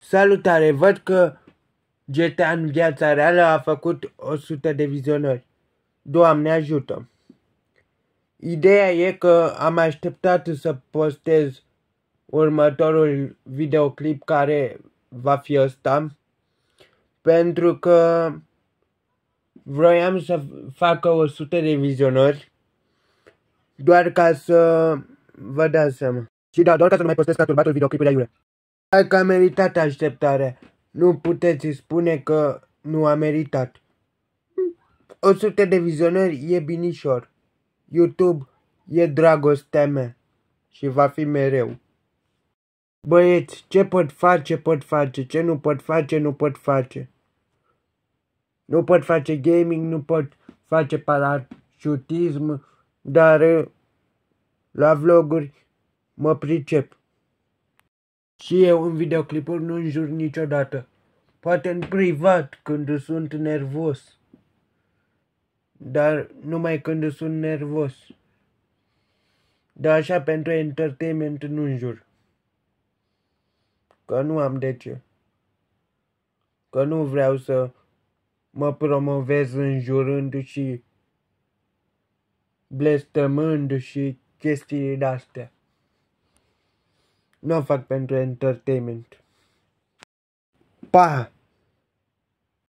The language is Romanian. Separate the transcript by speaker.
Speaker 1: Salutare, văd că GTA în viața reală a făcut 100 de vizionări. Doamne ajută! Ideea e că am așteptat să postez următorul videoclip, care va fi ăsta, pentru că vroiam să facă 100 de vizionări doar ca să vă dați seama. Și da, doar ca să nu mai postez turbatul videoclipul aiurea. Hai că a meritat așteptarea. Nu puteți spune că nu a meritat. 100 de vizionări e binișor. YouTube e dragostea mea și va fi mereu. Băieți, ce pot face, pot face. Ce nu pot face, nu pot face. Nu pot face gaming, nu pot face parașutism, dar la vloguri mă pricep. Și eu în videoclipuri nu înjur niciodată. Poate în privat când sunt nervos. Dar numai când sunt nervos. Dar așa pentru entertainment nu înjur. Că nu am de ce. Că nu vreau să mă promovez înjurând și blestemând și chestii de-astea. Nu o fac pentru entertainment. Pa!